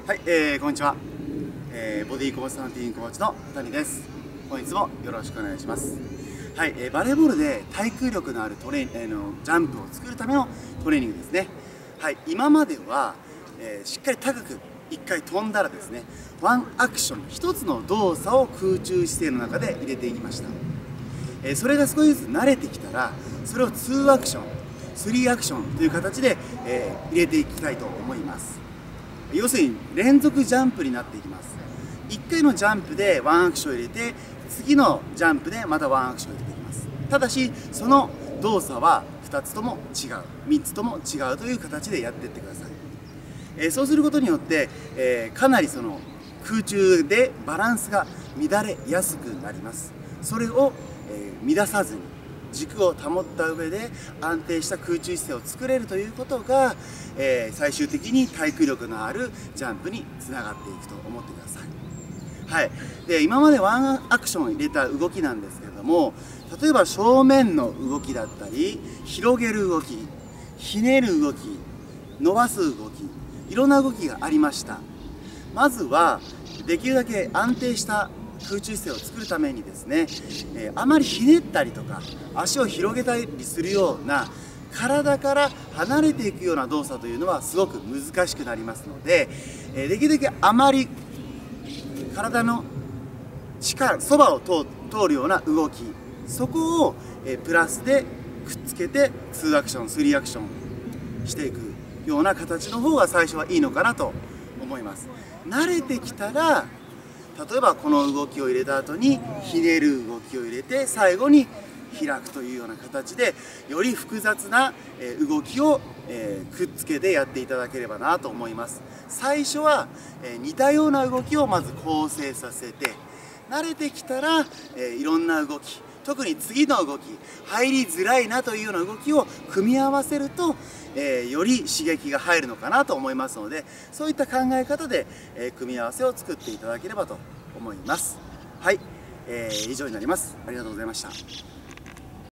はい、こんにちは、ボディコンスタンティンコーチの谷です。本日もよろしくお願いします。はい、バレーボールで対空力のあるジャンプを作るためのトレーニングですね。はい、今までは、しっかり高く1回飛んだらですね、ワンアクション1つの動作を空中姿勢の中で入れていきました。それが少しずつ慣れてきたら、それを2アクション3アクションという形で、入れていきたいと思います。要するに連続ジャンプになっていきます。1回のジャンプでワンアクションを入れて、次のジャンプでまたワンアクションを入れていきます。ただしその動作は2つとも違う、3つとも違うという形でやっていってください。そうすることによって、かなりその空中でバランスが乱れやすくなります。それを、乱さずに軸を保った上で安定した空中姿勢を作れるということが、最終的に対空力のあるジャンプにつながっていくと思ってください。はい、で今までワンアクションを入れた動きなんですけれども、例えば正面の動きだったり、広げる動き、ひねる動き、伸ばす動き、いろんな動きがありました。まずはできるだけ安定した空中姿勢を作るためにですね、あまりひねったりとか足を広げたりするような体から離れていくような動作というのはすごく難しくなりますので、できるだけあまり体のそばを通るような動き、そこをプラスでくっつけて2アクション3アクションしていくような形の方が最初はいいのかなと思います。慣れてきたら、例えばこの動きを入れた後にひねる動きを入れて最後に開くというような形で、より複雑な動きをくっつけてやっていただければなと思います。最初は似たような動きをまず構成させて、慣れてきたらいろんな動き、特に次の動き、入りづらいなというような動きを組み合わせると、より刺激が入るのかなと思いますので、そういった考え方で組み合わせを作っていただければと思います。はい、以上になります。ありがとうございました。